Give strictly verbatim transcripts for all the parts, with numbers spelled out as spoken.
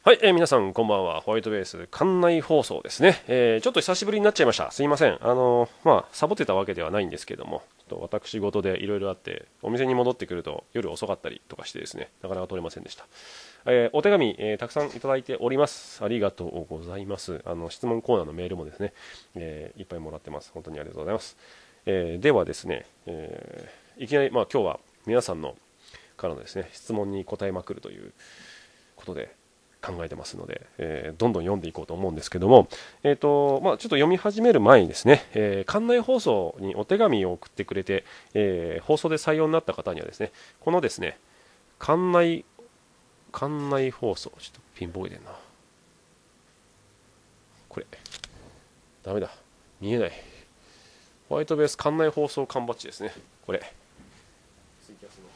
はい、えー皆さんこんばんは。ホワイトベース館内放送ですね、えーちょっと久しぶりになっちゃいました。すいません。あのーまあサボってたわけではないんですけども、ちょっと私事でいろいろあってお店に戻ってくると夜遅かったりとかしてですね、なかなか撮れませんでした。えーお手紙、えーたくさんいただいております。ありがとうございます。あの質問コーナーのメールもですね、えーいっぱいもらってます。本当にありがとうございます。えーではですね、えーいきなりまあ今日は皆さんのからのですね質問に答えまくるということで考えてますので、えーどんどん読んでいこうと思うんですけども、えーとまあ、ちょっと読み始める前にですね、えー館内放送にお手紙を送ってくれて、えー放送で採用になった方にはですね、このですね館内館内放送、ちょっとピンボケてんな、これダメだ、見えない、ホワイトベース館内放送缶バッジですね、これツイキャスの方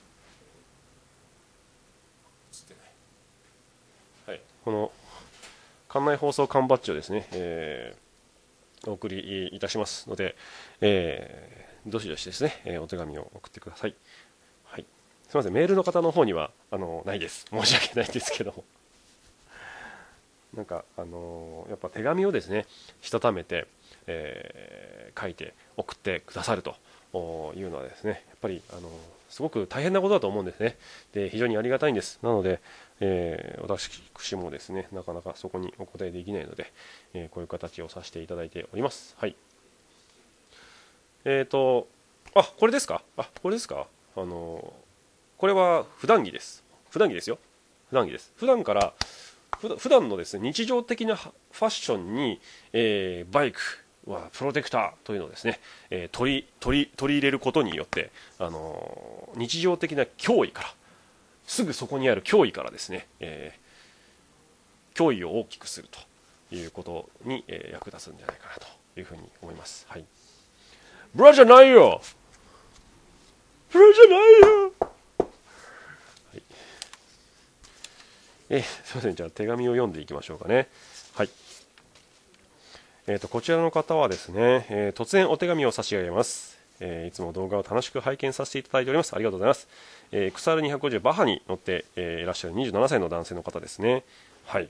映ってない、はい、この館内放送缶バッジをですね、えーお送りいたしますので、えー、どしどしですね、えーお手紙を送ってください。はい、すみません、メールの方の方にはあのないです。申し訳ないんですけども、なんかあのーやっぱ手紙をですね、したためて、えー書いて送ってくださるというのはですね、やっぱりあのーすごく大変なことだと思うんですね。で、非常にありがたいんです。なので、えー私もですね、なかなかそこにお答えできないので、えーこういう形をさせていただいております。はい。えーと、あ、これですか、あ、これですか、あのこれは普段着です。普段着ですよ。普段着です。普段から普普段のですね日常的なファッションに、えーバイクはプロテクターというのをですね、えー取り取り取り入れることによって、あのー日常的な脅威から、すぐそこにある脅威からですね、えー脅威を大きくするということに、えー役立つんじゃないかなというふうに思います。はい。ブラじゃないよ、ブラじゃないよ、はい、えーすいません、じゃあ手紙を読んでいきましょうかね。はい。えー、とこちらの方はですね、えー突然お手紙を差し上げます。えーいつも動画を楽しく拝見させていただいております。ありがとうございます。えー、エックスアールにひゃくごじゅう バハに乗って、えーいらっしゃるにじゅうななさいの男性の方ですね。はい。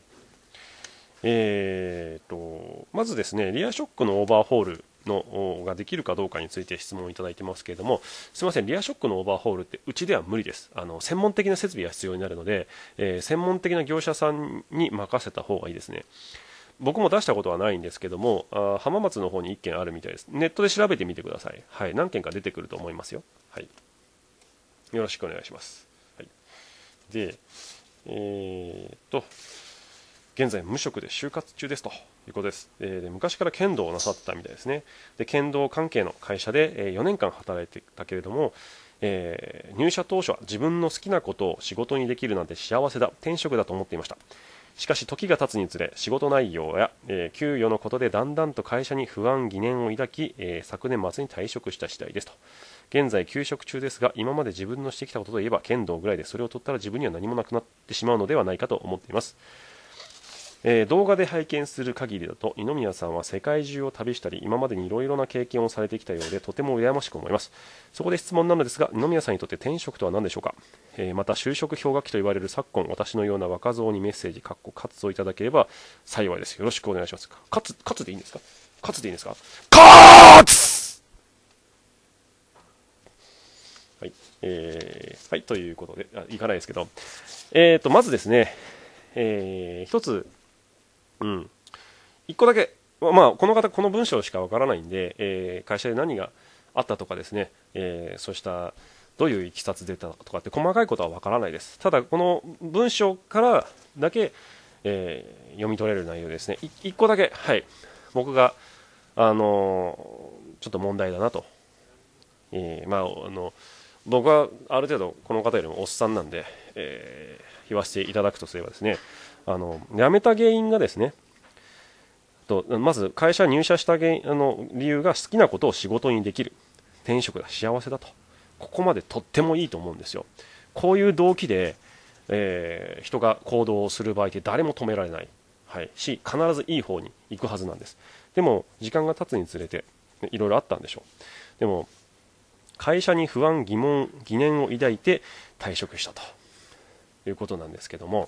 えー、とまずですね、リアショックのオーバーホールのができるかどうかについて質問をいただいてますけれども、すみません、リアショックのオーバーホールってうちでは無理です。あの専門的な設備が必要になるので、えー専門的な業者さんに任せた方がいいですね。僕も出したことはないんですけども、あ浜松の方にいっけんあるみたいです。ネットで調べてみてください。はい、何件か出てくると思いますよ。はい、よろしくお願いします。はい、で、えー、っと現在無職で就活中ですということです。えーで昔から剣道をなさってたみたいですね。で剣道関係の会社で、えーよねんかん働いてたけれども、えー入社当初は自分の好きなことを仕事にできるなんて幸せだ、転職だと思っていました。しかし時が経つにつれ仕事内容や、えー給与のことでだんだんと会社に不安疑念を抱き、えー昨年末に退職した次第ですと。現在休職中ですが、今まで自分のしてきたことといえば剣道ぐらいで、それを取ったら自分には何もなくなってしまうのではないかと思っています。えー動画で拝見する限りだと、二宮さんは世界中を旅したり今までにいろいろな経験をされてきたようで、とても羨ましく思います。そこで質問なのですが、二宮さんにとって転職とは何でしょうか。えーまた就職氷河期と言われる昨今、私のような若造にメッセージかっこ活をいただければ幸いです。よろしくお願いします。かつかつでいいんですか、かつでいいんですか、かつ、はい、えーはい、ということで、あ、いかないですけど、えーとまずですね、えー一つ、うん、一個だけ、まあ、この方、この文章しかわからないんで、えー会社で何があったとかですね、えーそうしたどういういきさつ出たとかって細かいことはわからないです。ただ、この文章からだけ、えー読み取れる内容ですね。い一個だけ、はい、僕が、あのーちょっと問題だなと、えーまあ、あの僕はある程度この方よりもおっさんなんで、えー言わせていただくとすればですね、あの辞めた原因がですね、とまず会社入社した原因あの理由が好きなことを仕事にできる、転職だ、幸せだと、ここまでとってもいいと思うんですよ。こういう動機で、えー人が行動をする場合って誰も止められない、はい、し必ずいい方に行くはずなんです。でも時間が経つにつれていろいろあったんでしょう。でも会社に不安疑問疑念を抱いて退職したということなんですけども、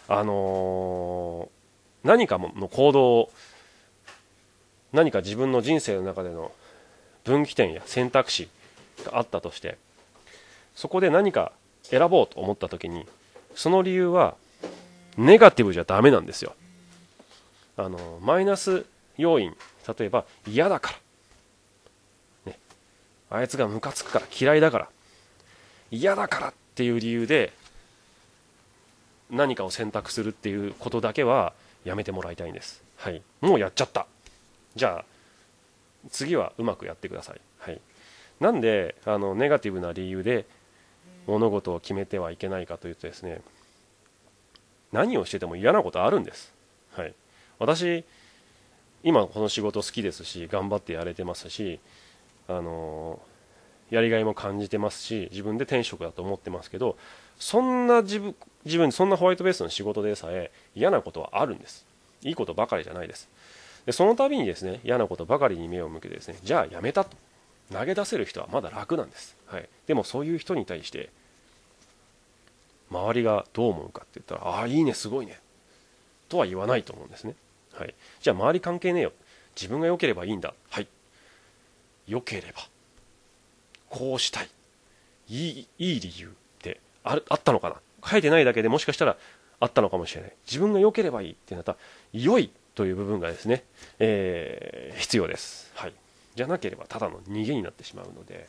あのー、何かの行動を、何か自分の人生の中での分岐点や選択肢があったとして、そこで何か選ぼうと思った時に、その理由はネガティブじゃダメなんですよ。あのマイナス要因、例えば嫌だから、ね、あいつがムカつくから、嫌いだから、嫌だからっていう理由で何かを選択するっていうことだけはやめてもらいたいんです。はい、もうやっちゃった。じゃあ次はうまくやってください。はい、なんであのネガティブな理由で物事を決めてはいけないかというとですね、何をしてても嫌なことあるんです。はい、私今この仕事好きですし、頑張ってやれてますし、あのやりがいも感じてますし、自分で天職だと思ってますけど、そんな自分自分そんなホワイトベースの仕事でさえ嫌なことはあるんです。いいことばかりじゃないです。でその度にですね、嫌なことばかりに目を向けてですね、じゃあやめたと投げ出せる人はまだ楽なんです。はい、でもそういう人に対して周りがどう思うかって言ったら、ああいいね、すごいねとは言わないと思うんですね。はい、じゃあ周り関係ねえよ、自分が良ければいいんだ。はい、良ければこうしたい、いい、いい理由ってあるあったのかな、書いてないだけでもしかしたらあったのかもしれない。自分が良ければいいってなったら、良いという部分がですね、えー、必要です。はい、じゃなければただの逃げになってしまうので、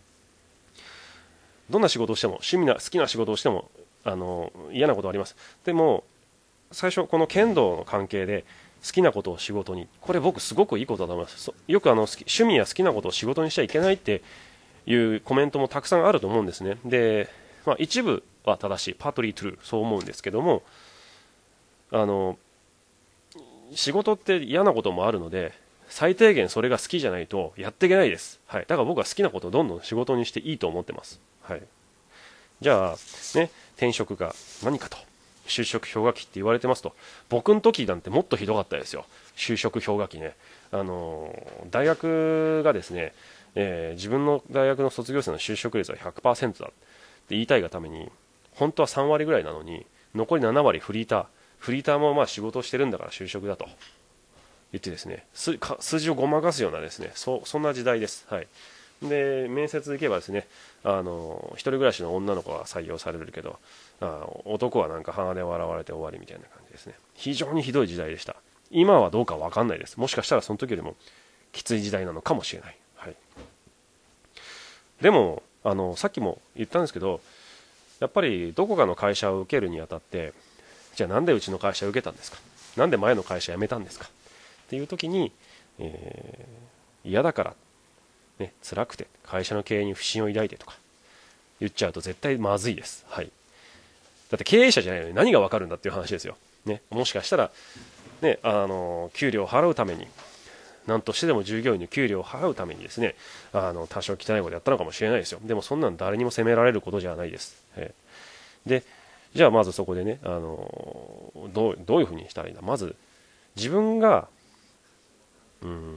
どんな仕事をしても、趣味な好きな仕事をしてもあの嫌なことはあります。でも最初この剣道の関係で好きなことを仕事に、これ僕すごくいいことだと思います。よくあの趣味や好きなことを仕事にしちゃいけないっていうコメントもたくさんあると思うんですね。で、まあ、一部は正しい、パートリートゥルー、そう思うんですけども、あの仕事って嫌なこともあるので、最低限それが好きじゃないとやっていけないです。はい、だから僕は好きなことをどんどん仕事にしていいと思ってます。はい、じゃあね、転職が何かと就職氷河期って言われてますと、僕の時なんてもっとひどかったですよ、就職氷河期ね。あの大学がですね、えー、自分の大学の卒業生の就職率は ひゃくパーセント だって言いたいがために、本当はさんわりぐらいなのに残りななわりフリーター、フリーターもまあ仕事をしてるんだから就職だと言ってですね、数字をごまかすようなですね、 そ, そんな時代です。はい、で面接行けばですね、あの一人暮らしの女の子は採用されるけど、あ男はなんか鼻で笑われて終わりみたいな感じですね。非常にひどい時代でした。今はどうか分かんないです。もしかしたらその時よりもきつい時代なのかもしれない。はい、でもあのさっきも言ったんですけど、やっぱりどこかの会社を受けるにあたって、じゃあなんでうちの会社を受けたんですか、なんで前の会社辞めたんですかっていう時に、えー、嫌だから、ね、辛くて会社の経営に不信を抱いてとか言っちゃうと絶対まずいです。はい、だって経営者じゃないのに何が分かるんだっていう話ですよ、ね、もしかしたら、ね、あの給料を払うために、何としてでも従業員の給料を払うためにですね、あの多少汚いことやったのかもしれないですよ。でもそんなの誰にも責められることじゃないです。えー、でじゃあまずそこでね、あのどう、どういうふうにしたらいいんだ。まず自分がうーん、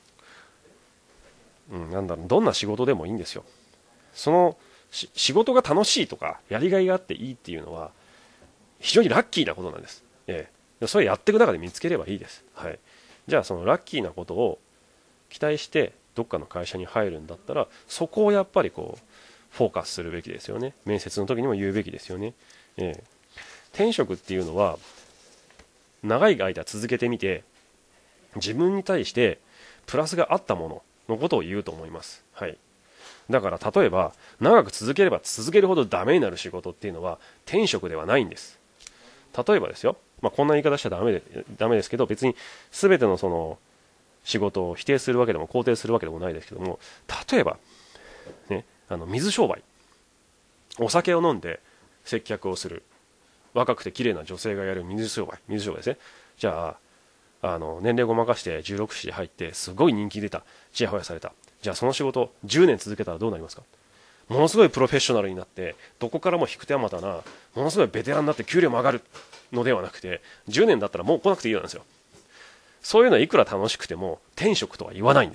うん、なんだろう、どんな仕事でもいいんですよ。その仕事が楽しいとかやりがいがあっていいっていうのは非常にラッキーなことなんです。ええ、それやっていく中で見つければいいです。はい、じゃあそのラッキーなことを期待してどっかの会社に入るんだったら、そこをやっぱりこうフォーカスするべきですよね。面接の時にも言うべきですよね。ええ、転職っていうのは長い間続けてみて自分に対してプラスがあったもののことを言うと思います。はい、だから例えば長く続ければ続けるほどダメになる仕事っていうのは転職ではないんです。例えばですよ、まあ、こんな言い方しちゃダメで、ダメですけど、別に全てのその仕事を否定するわけでも肯定するわけでもないですけども、例えば、ね、あの水商売、お酒を飲んで接客をする若くて綺麗な女性がやる水商売、水商売ですね。じゃあ、あの年齢ごまかしてじゅうろくさいで入ってすごい人気出た、ちやほやされた、じゃあその仕事じゅうねん続けたらどうなりますか。ものすごいプロフェッショナルになって、どこからも引く手あまたなものすごいベテランになって給料も上がるのではなくて、じゅうねんだったらもう来なくていいなんですよ。そういうのはいくら楽しくても転職とは言わないんです。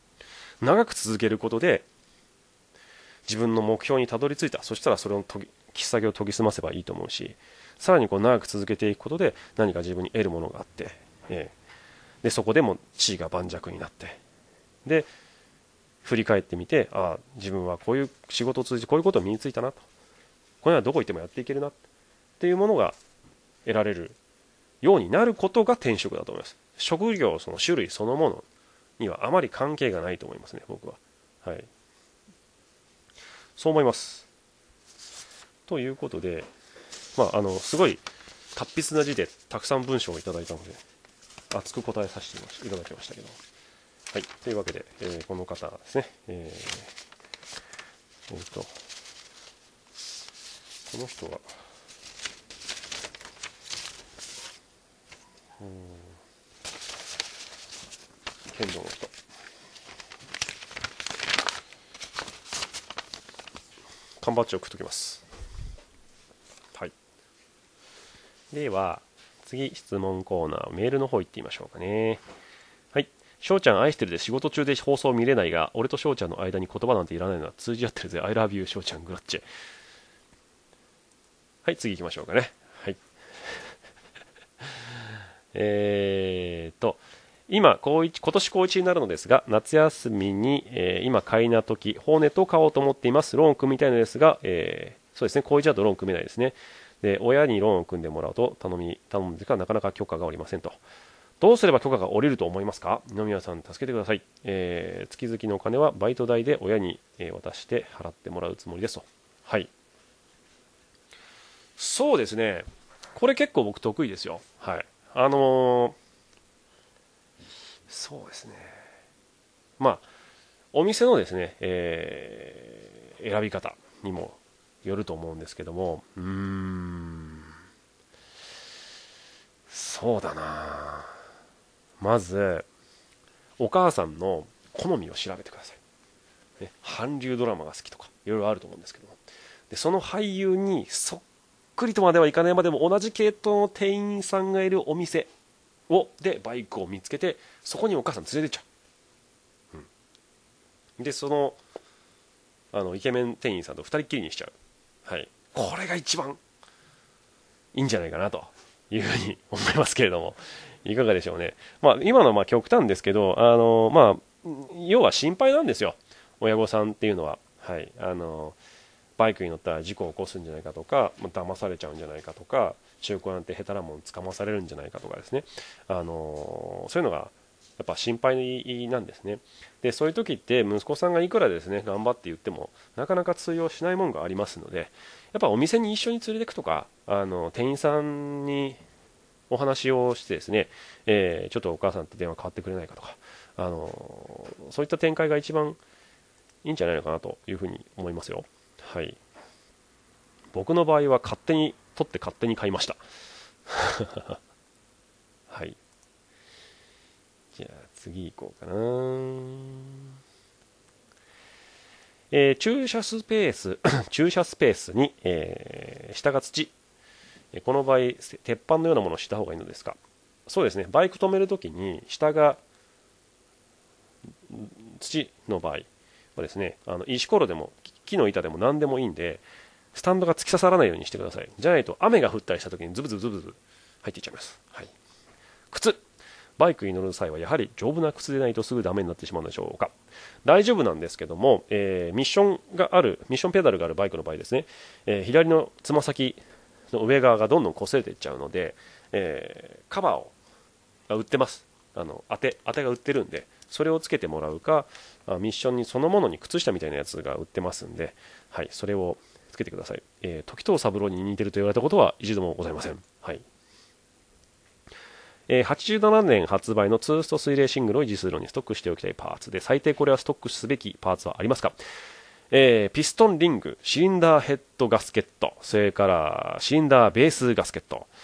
長く続けることで自分の目標にたどり着いた、そしたらそれを切っ先を研ぎ澄ませばいいと思うし、さらにこう長く続けていくことで何か自分に得るものがあって、えー、でそこでも地位が盤石になって、で振り返ってみて、ああ自分はこういう仕事を通じてこういうことを身についたなと、これはどこ行ってもやっていけるなっていうものが得られるようになることが転職だと思います。職業その種類そのものにはあまり関係がないと思いますね、僕は。はい、そう思います。ということで、まあ、あのすごい達筆な字でたくさん文章をいただいたので熱く答えさせていただきましたけど、はい、というわけで、えー、この方ですね、えーえー、とこの人はうーん剣道の人、缶バッジを送っときます。はい、では次質問コーナー、メールの方行ってみましょうかね。はい、翔ちゃん愛してるで仕事中で放送見れないが、俺と翔ちゃんの間に言葉なんていらないのは通じ合ってるぜ。 I love you 翔ちゃんグラッチェ。はい、次行きましょうかね。はい。えーと今高一今年高いちになるのですが、夏休みに、えー、今買いな時ホーネットを買おうと思っています。ローンを組みたいのですが、えー、そうですね、高いちだとローン組めないですね。で親にローンを組んでもらうと頼み頼むんですが、なかなか許可が下りませんと。どうすれば許可が下りると思いますか？二宮さん助けてください。えー、月々のお金はバイト代で親に、えー、渡して払ってもらうつもりですと。はい、そうですね、これ結構僕得意ですよ。はい、あのー、そうですね、まあお店のですね、えー、選び方にもよると思うんですけども、うーんそうだな、まずお母さんの好みを調べてください、ね、韓流ドラマが好きとかいろいろあると思うんですけども、でその俳優にそっくりとまではいかないまでも同じ系統の店員さんがいるお店をでバイクを見つけて、そこにお母さん連れてっちゃう、うん、でそのあのイケメン店員さんとふたりっきりにしちゃう、はい、これが一番いいんじゃないかなというふうに思いますけれども、いかがでしょうね。まあ、今のまあ極端ですけど、あのまあ、要は心配なんですよ、親御さんっていうのは。はい、あのバイクに乗ったら事故を起こすんじゃないかとか、騙されちゃうんじゃないかとか、中古なんて下手なもん捕まされるんじゃないかとかですね、あのそういうのがやっぱ心配なんですね。でそういう時って息子さんがいくらですね頑張って言ってもなかなか通用しないものがありますので、やっぱお店に一緒に連れていくとか、あの店員さんにお話をしてですね、えー、ちょっとお母さんって電話変わってくれないかとか、あのそういった展開が一番いいんじゃないのかなというふうに思いますよ。はい、僕の場合は勝手に取って勝手に買いましたはい、じゃあ次行こうかな。えー、駐車スペース駐車スペースに、えー、下が土、この場合鉄板のようなものをした方がいいのですか？そうですね、バイク止めるときに下が土の場合はですね、あの石ころでも木の板でも何でもいいんで、スタンドが突き刺さらないようにしてください。じゃないと雨が降ったりしたときにズブズブズブズブ入っていっちゃいます。はい、靴、バイクに乗る際はやはり丈夫な靴でないとすぐダメになってしまうのでしょうか？大丈夫なんですけども、えー、ミッションがあるミッションペダルがあるバイクの場合ですね、えー、左のつま先の上側がどんどん擦れていっちゃうので、えー、カバーを売ってます。あの当て当てが売ってるんで、それをつけてもらうか、ミッションにそのものに靴下みたいなやつが売ってますんで、はい、それをつけてください。えー、時藤三郎に似てると言われたことは一度もございません。はい、えー、はちじゅうななねん発売のツースト水冷シングルを自数路にストックしておきたいパーツで、最低これはストックすべきパーツはありますか？えー、ピストンリング、シリンダーヘッドガスケット、それからシリンダーベースガスケット、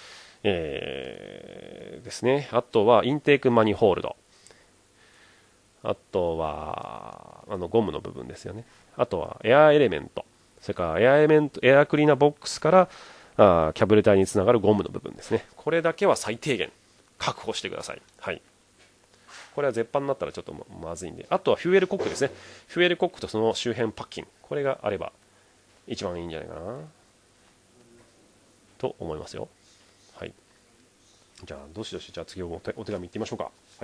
えー、ですね。あとはインテークマニホールド、あとはあのゴムの部分ですよね。あとはエアエレメント、それからエアエレメント、エアクリーナーボックスからあキャブレターにつながるゴムの部分ですね。これだけは最低限確保してください。はい、これは絶版になったらちょっとまずいんで、あとはフューエルコックですね。フューエルコックとその周辺パッキン、これがあれば一番いいんじゃないかな。 と思いますよ。はい、じゃあどしどし、じゃあ次お手お手紙いってみましょうか。はい、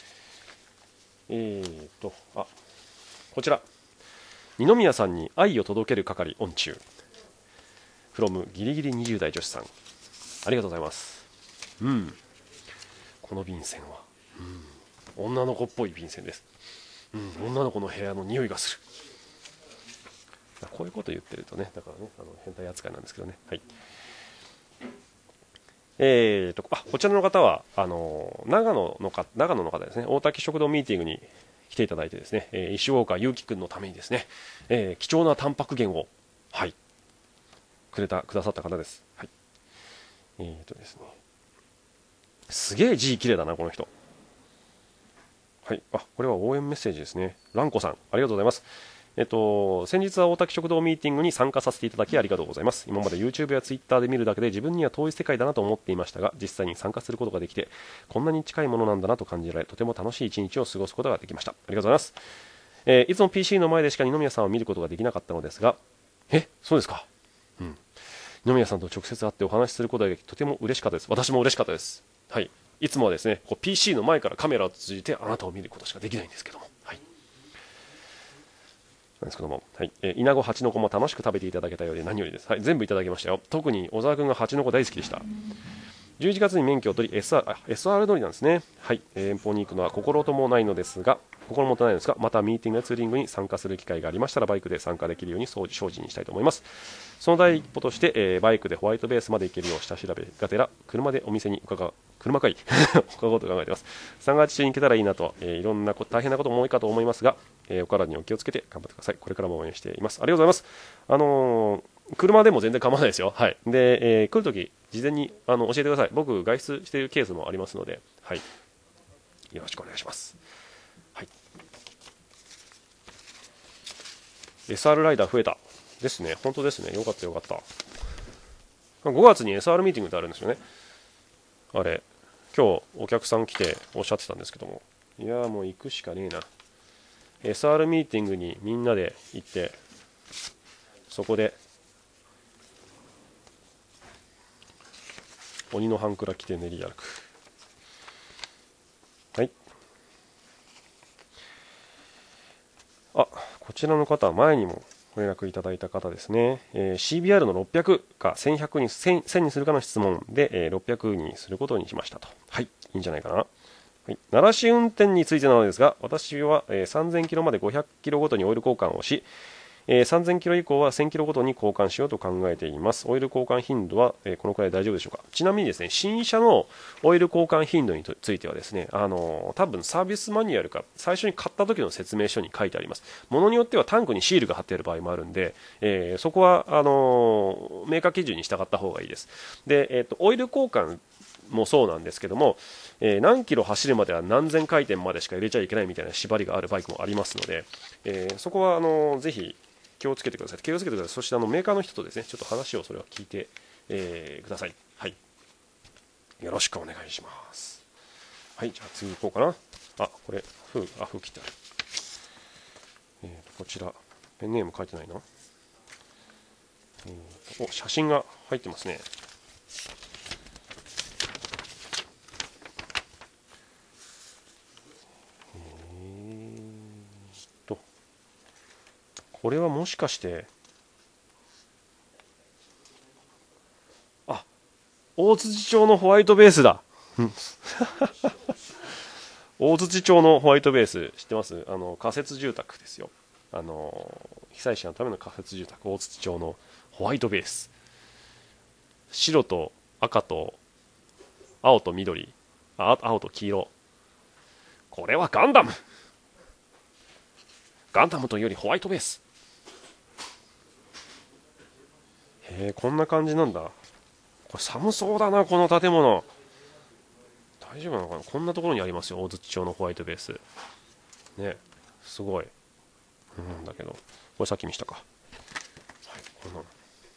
えーとあこちら、二宮さんに愛を届ける係オン中 from ギリギリにじゅう代女子さん、ありがとうございます。うん、この便箋は、うん、女の子っぽい便箋です。うん、女の子の部屋の匂いがする。こういうこと言ってるとね、だからね、あの変態扱いなんですけどね。はい。えーと、あ、こちらの方は、あの、長野のか、長野の方ですね、大滝食堂ミーティングに来ていただいてですね、えー、石岡祐希君のためにですね、えー、貴重なタンパク源を、はい、くれた、くださった方です。はい。えーとですね、すげえ字綺麗だな、この人。はい、あ、これは応援メッセージですね。蘭子さん、ありがとうございます。えっと、先日は大滝食堂ミーティングに参加させていただきありがとうございます。今まで YouTube や Twitter で見るだけで自分には遠い世界だなと思っていましたが、実際に参加することができて、こんなに近いものなんだなと感じられ、とても楽しい一日を過ごすことができました。ありがとうございます。えー、いつも ピーシー の前でしか二宮さんを見ることができなかったのですが、え、そうですか。うん。二宮さんと直接会ってお話しすることができ、とても嬉しかったです。私も嬉しかったです。はい。いつもはですね、こう ピーシー の前からカメラを通じてあなたを見ることしかできないんですけども。はい。なんですけども、はい、えー、イナゴ蜂の子も楽しく食べていただけたようで何よりです。はい、全部いただきましたよ。特に小沢君が蜂の子大好きでした。じゅういちがつに免許を取り エスアール, あ エスアール 乗りなんですね。はい、えー、遠方に行くのは心ともないのですが心もとないのですが、またミーティングやツーリングに参加する機会がありましたらバイクで参加できるように精進にしたいと思います。その第一歩として、えー、バイクでホワイトベースまで行けるよう下調べがてら車でお店に伺う車かい他のことを考えています。さんがつ中に行けたらいいなと、えー、いろんなこと大変なことも多いかと思いますが、えー、お体にお気をつけて頑張ってください。これからも応援しています。ありがとうございます。あのー、車でも全然構わないですよ。はい。で、えー、来るとき事前にあの教えてください。僕外出しているケースもありますので、はい、よろしくお願いします。はい。エスアール ライダー増えたですね。本当ですね。よかったよかった。ごがつに エスアール ミーティングってあるんですよね。あれ今日お客さん来ておっしゃってたんですけども、いやもう行くしかねえな。 エスアール ミーティングにみんなで行って、そこで鬼の半クラ着て練り歩く。はい。あ、こちらの方は前にもご連絡いただいた方ですね。えー、シービーアール のろっぴゃくかせんひゃくに 1000, 1000にするかの質問で、えー、ろっぴゃくにすることにしましたと。はい、いいんじゃないかな。はい、奈良市運転についてなのですが、私は、えー、さんぜんキロまでごひゃくキロごとにオイル交換をし、えー、さんぜんキロ以降はせんキロごとに交換しようと考えています。オイル交換頻度は、えー、このくらい大丈夫でしょうか。ちなみにですね、新車のオイル交換頻度についてはですね、あのー、多分サービスマニュアルか最初に買った時の説明書に書いてあります。ものによってはタンクにシールが貼ってある場合もあるんで、えー、そこはあのー、メーカー基準に従った方がいいです。で、えーと、オイル交換もそうなんですけども、えー、何キロ走るまでは何千回転までしか入れちゃいけないみたいな縛りがあるバイクもありますので、えー、そこはあのー、ぜひ気をつけてください。気をつけてください。そしてあのメーカーの人とですね、ちょっと話をそれは聞いて、えー、ください。はい。よろしくお願いします。はい、じゃあ次行こうかな。あ、これ、封、あ、封切ってある。えーと、こちら、ペンネーム書いてないな。えーと、お、写真が入ってますね。えーと、これはもしかして、あ、大槌町のホワイトベースだ。大槌町のホワイトベース知ってます？あの仮設住宅ですよ。あの被災者のための仮設住宅、大槌町のホワイトベース。白と赤と青と緑、あ、青と黄色。これはガンダム。ガンダムというよりホワイトベース。へえ、こんな感じなんだ。これ寒そうだな、この建物。大丈夫なのかな。こんなところにありますよ、大槌町のホワイトベースね。すごい。うんだけど、これさっき見したか。はい、こんなの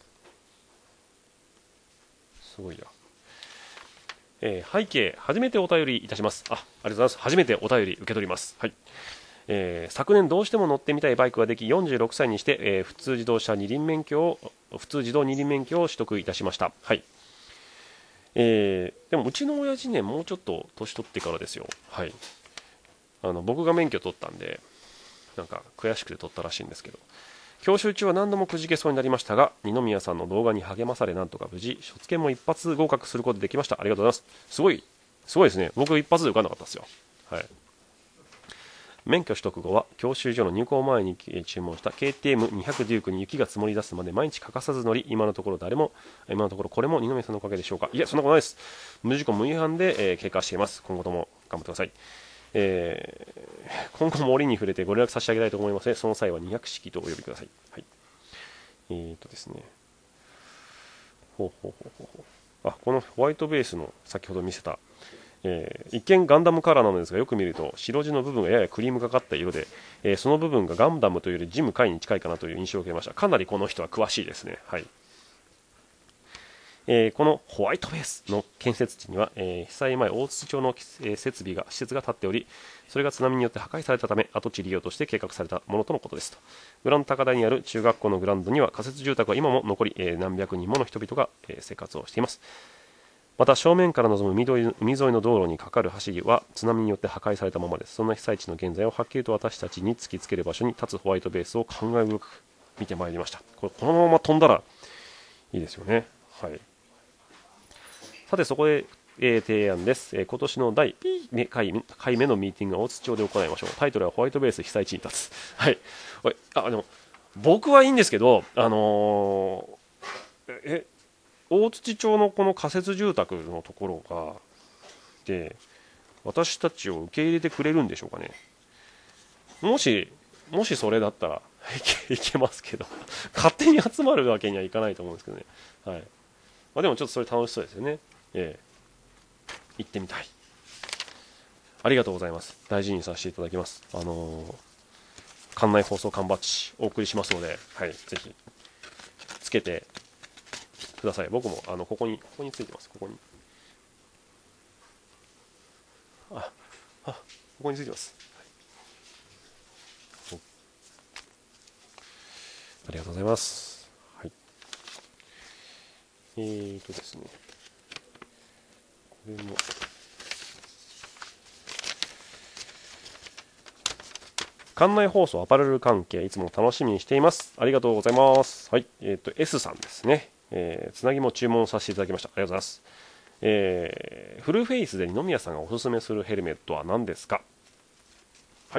すごいや。えー、背景、初めてお便りいたします。あ、ありがとうございます。初めてお便り受け取ります。はい。えー、昨年どうしても乗ってみたいバイクができ、よんじゅうろくさいにして、えー、普通自動車二輪免許を普通自動二輪免許を取得いたしました。はい。えー、でもうちの親父ね、もうちょっと年取ってからですよ。はい。あの僕が免許取ったんで、なんか悔しくて取ったらしいんですけど、教習中は何度もくじけそうになりましたが、二宮さんの動画に励まされ、なんとか無事卒検も一発合格することができました。ありがとうございます。すごいすごいですね。僕一発で受かんなかったですよ。はい。免許取得後は教習所の入校前に注文した ケーティーエムにひゃく デュークに雪が積もり出すまで毎日欠かさず乗り、今のところ誰も今のところこれも二宮さんのおかげでしょうか。いや、そんなことないです。無事故無違反で、えー、経過しています。今後とも頑張ってください。えー、今後も折に触れてご連絡差し上げたいと思いますので、その際はにひゃく式とお呼びください。はい。えーとですね。ほうほうほうほうほう。あ、このホワイトベースの先ほど見せた、えー、一見ガンダムカラーなのですが、よく見ると白地の部分がややクリームがかった色で、えー、その部分がガンダムというよりジムカイに近いかなという印象を受けました。かなりこの人は詳しいですね。はい。えー、このホワイトベースの建設地には、えー、被災前大槌町の、えー、設備が施設が建っており、それが津波によって破壊されたため跡地利用として計画されたものとのことですと。グランド高台にある中学校のグラウンドには仮設住宅は今も残り、えー、何百人もの人々が、えー、生活をしています。また正面から望む海沿いの道路にかかる橋は津波によって破壊されたままです。そんな被災地の現在をはっきりと私たちに突きつける場所に立つホワイトベースを考え深く見てまいりました。これこのまま飛んだらいいですよね。はい。さてそこで、えー、提案です、えー、今年のだいにかいめのミーティングは大津町で行いましょう。タイトルはホワイトベース被災地に立つ。はい。あ、でも僕はいいんですけど、あのー、え大槌町のこの仮設住宅のところがで私たちを受け入れてくれるんでしょうかね。もしもしそれだったらいけ、いけますけど勝手に集まるわけにはいかないと思うんですけどね。はい。まあ、でもちょっとそれ楽しそうですよね。ええ、行ってみたい。ありがとうございます。大事にさせていただきます。あのー、館内放送缶バッジお送りしますので、はい、ぜひつけてください。僕もあのここにここについてます。ここにああここについてます。はい、ありがとうございます。はい。えーとですね。これも館内放送アパレル関係いつも楽しみにしています。ありがとうございます。はい。えっと S さんですね。えー、つなぎも注文させていただきました。ありがとうございます。えー、フルフェイスで二宮さんがおすすめするヘルメットは何ですか。はい。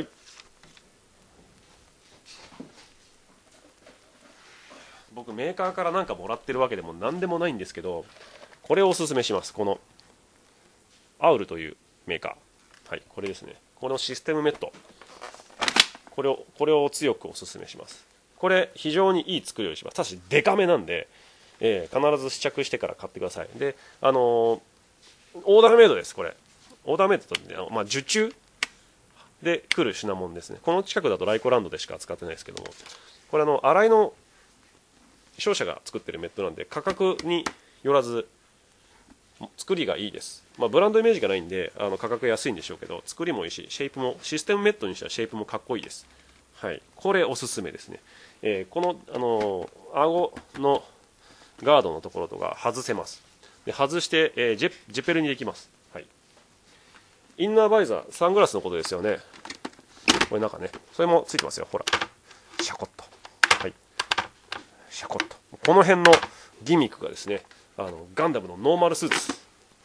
僕メーカーから何かもらってるわけでも何でもないんですけど、これをおすすめします。このアウルというメーカー、はい、これですね。このシステムメット、これをこれを強くおすすめします。これ非常にいい作りをします。ただしデカめなんで、えー、必ず試着してから買ってください。で、あのー、オーダーメイドです。これオーダーメイドと、ね、まあ、受注で来る品物ですね。この近くだとライコランドでしか扱ってないですけども、これあの新井の商社が作ってるメットなんで価格によらず作りがいいです。まあ、ブランドイメージがないんであの価格安いんでしょうけど、作りもいいしシェイプもシステムメットにしてはシェイプもかっこいいです。はい、これおすすめですね。えー、このあの顎のガードのところとか外せます。で外して、えー、ジェジェペルにできます。はい、インナーバイザーサングラスのことですよね。これなんかねそれもついてますよ。ほらシャコッと、はい、シャコッとこの辺のギミックがですね、あのガンダムのノーマルスーツ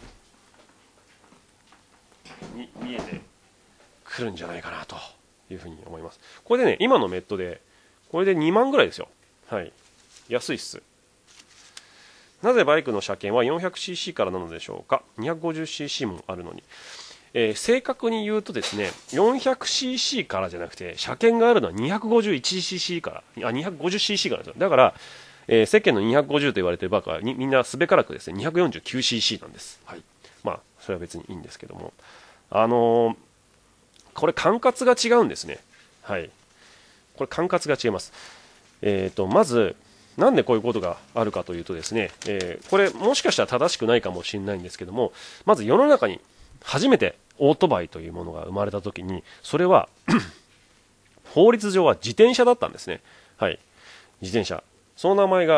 に見えてくるんじゃないかなというふうに思います。これでね今のメットでこれでにまんぐらいですよ。はい、安いっす。なぜバイクの車検は よんひゃくシーシー からなのでしょうか。 にひゃくごじゅうシーシー もあるのに、えー、正確に言うとですね よんひゃくシーシー からじゃなくて車検があるのは にひゃくごじゅういちシーシー からあ にひゃくごじゅうシーシー からですよ。だから、えー、世間のにひゃくごじゅうと言われているバカはみんなすべからくですね にひゃくよんじゅうきゅうシーシー なんです。はい、まあそれは別にいいんですけども、あのー、これ管轄が違うんですね。はい、これ管轄が違います。えーとまずなんでこういうことがあるかというとですね、えー、これもしかしたら正しくないかもしれないんですけども、まず世の中に初めてオートバイというものが生まれたときにそれは法律上は自転車だったんですね。はい、自転車、その名前が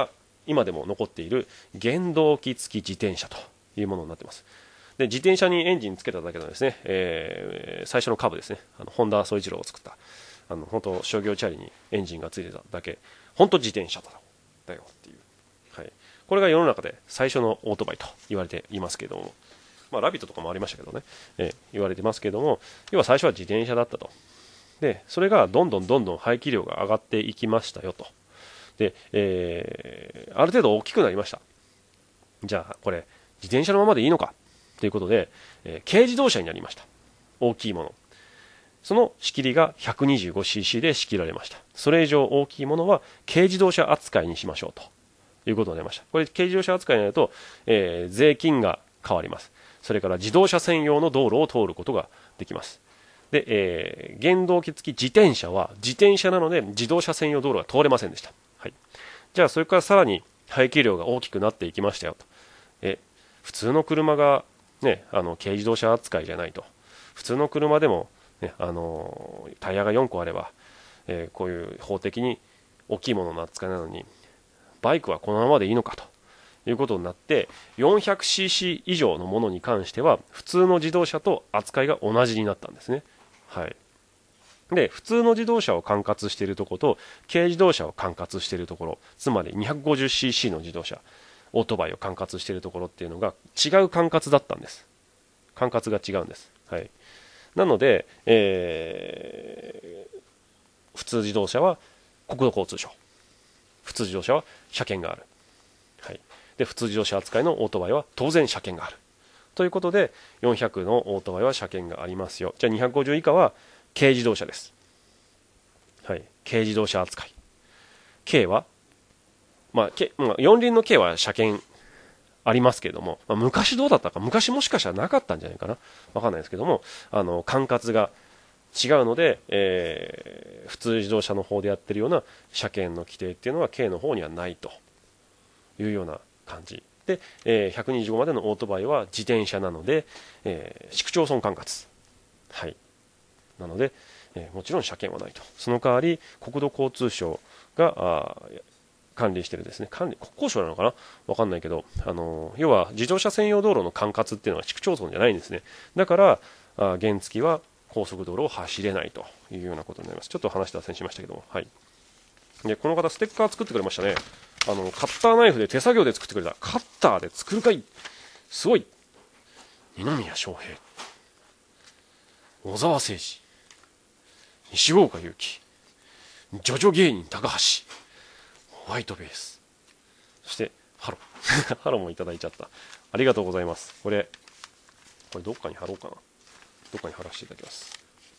今でも残っている原動機付き自転車というものになっています。で自転車にエンジンつけただけのですね、えー、最初の株ですね、あの本田宗一郎を作ったあの本当商業チャリにエンジンがついてただけ、本当自転車だだよっていう、はい、これが世の中で最初のオートバイと言われていますけれども、まあ、ラビットとかもありましたけどね、えー、言われてますけれども、要は最初は自転車だったと。でそれがどんどんどんどん排気量が上がっていきましたよと。で、えー、ある程度大きくなりました。じゃあこれ自転車のままでいいのかということで、えー、軽自動車になりました。大きいもの、その仕切りが ひゃくにじゅうごシーシー で仕切られました。それ以上大きいものは軽自動車扱いにしましょうということになりました。これ軽自動車扱いになると、えー、税金が変わります。それから自動車専用の道路を通ることができます。で、えー、原動機付き自転車は自転車なので自動車専用道路が通れませんでした。はい、じゃあそれからさらに排気量が大きくなっていきましたよと。え普通の車が、ね、あの軽自動車扱いじゃないと。普通の車でも、ね、あのタイヤがよんこあれば、えー、こういう法的に大きいものの扱いなのにバイクはこのままでいいのかということになって、 よんひゃくシーシー 以上のものに関しては普通の自動車と扱いが同じになったんですね。はい、で普通の自動車を管轄しているところと軽自動車を管轄しているところ、つまり にひゃくごじゅうシーシー の自動車オートバイを管轄しているところっていうのが違う管轄だったんです。管轄が違うんです。はい、なので、えー、普通自動車は国土交通省、普通自動車は車検がある、はい、で普通自動車扱いのオートバイは当然車検があるということで、よんひゃくのオートバイは車検がありますよ。じゃあにひゃくごじゅう以下は軽自動車です。はい、軽自動車扱い。軽は、まあ、軽まあ、四輪の軽は車検ありますけれども、まあ、昔どうだったか、昔もしかしたらなかったんじゃないかな、わかんないですけども、あの管轄が違うので、えー、普通自動車の方でやってるような車検の規定っていうのは軽の方にはないというような感じで、えー、ひゃくにじゅうごまでのオートバイは自転車なので、えー、市区町村管轄、はい、なので、えー、もちろん車検はないと。その代わり国土交通省があ管理しているですね、管理国交省なのかな、分かんないけど、あの要は自動車専用道路の管轄っていうのは市区町村じゃないんですね。だからあ原付は高速道路を走れないというようなことになります。ちょっと話脱線しましたけども、はい、でこの方ステッカー作ってくれましたね。あのカッターナイフで手作業で作ってくれた。カッターで作るかい、すごい。二宮翔平、小沢誠二、西郷岡祐希、ジョジョ芸人高橋、ホワイトベース、そしてハロハロもいただいちゃった。ありがとうございます。これこれどっかに貼ろうかな。どっかに貼らせていただきます。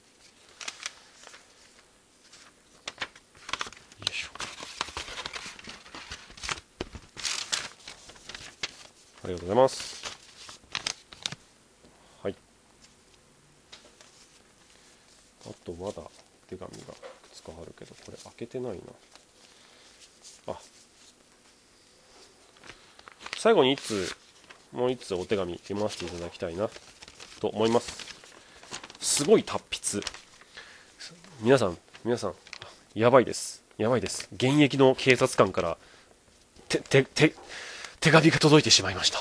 よいしょ。ありがとうございます。はい、あとまだ手紙がいくつかあるけど、これ開けてないな。あ、最後にいっつもういっつお手紙読ませていただきたいなと思います。すごい達筆。皆さん皆さんやばいですやばいです。現役の警察官からててて手紙が届いてしまいました。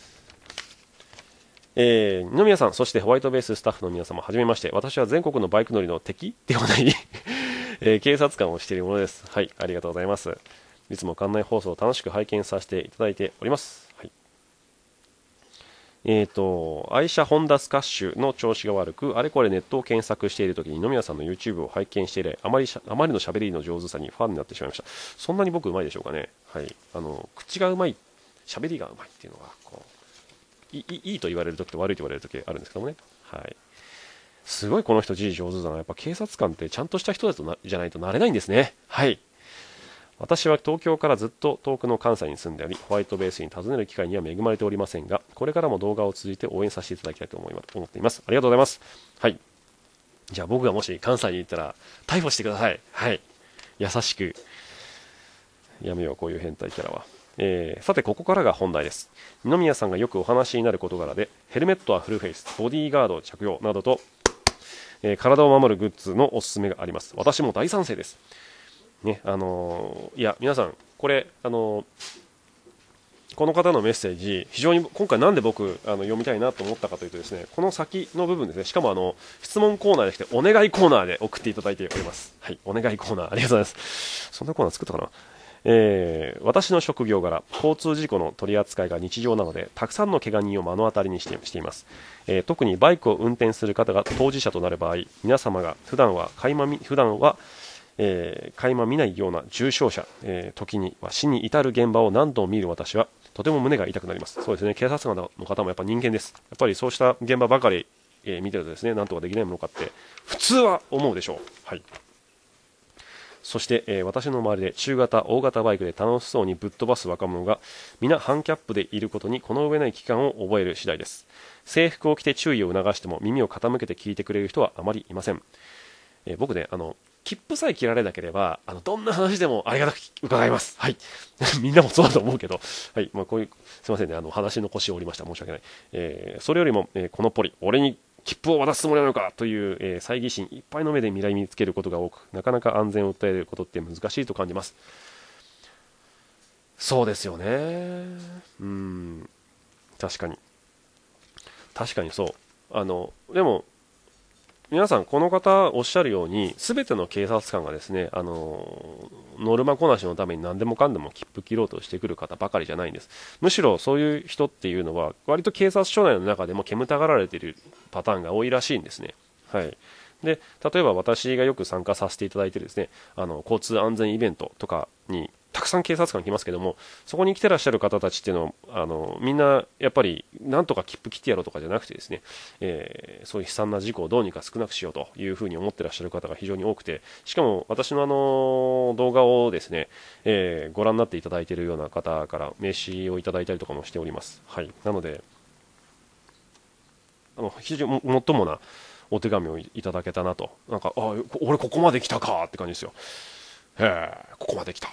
えー、二宮さん、そしてホワイトベーススタッフの皆様、はじめまして。私は全国のバイク乗りの敵ではない、えー、警察官をしているものです。はい、ありがとうございます。いつも館内放送を楽しく拝見させていただいております。はい、えーと、愛車ホンダスカッシュの調子が悪く、あれこれネットを検索しているときに二宮さんの YouTube を拝見して以来、あまりしゃあまりの喋りの上手さにファンになってしまいました。そんなに僕うまいでしょうかね。はい、あの口がうまい、喋りがうまいっていうのがこう い, い, いいと言われるときと悪いと言われるときあるんですけどもね。はい、すごいこの人字上手だな。やっぱ警察官ってちゃんとした人だとなじゃないとなれないんですね。はい、私は東京からずっと遠くの関西に住んでおり、ホワイトベースに訪ねる機会には恵まれておりませんが、これからも動画を通じて応援させていただきたいと思います思っています。ありがとうございます。はい、じゃあ僕がもし関西に行ったら逮捕してください。はい、優しくやめよう、こういう変態キャラは。えー、さてここからが本題です。二宮さんがよくお話になる事柄で、ヘルメットはフルフェイス、ボディーガード着用などと、えー、体を守るグッズのおすすめがあります。私も大賛成です。ね、あのー、いや皆さんこれ、あのー、 この方のメッセージ、非常に今回なんで僕あの読みたいなと思ったかというとですね、この先の部分ですね、しかもあの質問コーナーで来てお願いコーナーで送っていただいております。はい、お願いコーナーありがとうございます。そんなコーナー作ったかな。えー、私の職業柄、交通事故の取り扱いが日常なので、たくさんの怪我人を目の当たりにしてしています。えー、特にバイクを運転する方が当事者となる場合、皆様が普段は垣間見普段はえー、垣間見ないような重傷者、えー、時には死に至る現場を何度も見る私はとても胸が痛くなります。そうですね、警察官の方もやっぱ人間です。やっぱりそうした現場ばかり、えー、見てるとですね、なんとかできないものかって普通は思うでしょう。はい。そして、えー、私の周りで中型大型バイクで楽しそうにぶっ飛ばす若者が皆半キャップでいることにこの上ない危機感を覚える次第です。制服を着て注意を促しても耳を傾けて聞いてくれる人はあまりいません。えー、僕ね、あの切符さえ切られなければあのどんな話でもありがたく伺います。はい。みんなもそうだと思うけど、はい。まあ、こういうすいませんね、あの話の腰を折りました。申し訳ない。えー、それよりも、えー、このポリ俺に切符を渡すつもりなのかという、えー、猜疑心いっぱいの目で未来につけることが多く、なかなか安全を訴えることって難しいと感じます。そうですよね。うん、確かに確かにそう。あのでも皆さんこの方おっしゃるように全ての警察官がですね、あのノルマこなしのために何でもかんでも切符切ろうとしてくる方ばかりじゃないんです。むしろそういう人っていうのは割と警察署内の中でも煙たがられているパターンが多いらしいんですね。はい。で例えば私がよく参加させていただいてですね、あの交通安全イベントとかにたくさん警察官来ますけども、そこに来てらっしゃる方たちっていうのはあのみんなやっぱりなんとか切符切ってやろうとかじゃなくてですね、えー、そういう悲惨な事故をどうにか少なくしようというふうに思ってらっしゃる方が非常に多くて、しかも私のあの動画をですね、えー、ご覧になっていただいているような方から名刺をいただいたりとかもしております。はい。なのであの非常にもっともなお手紙をいただけたなと、なんかあ俺ここまで来たかって感じですよ。へえ、ここまで来た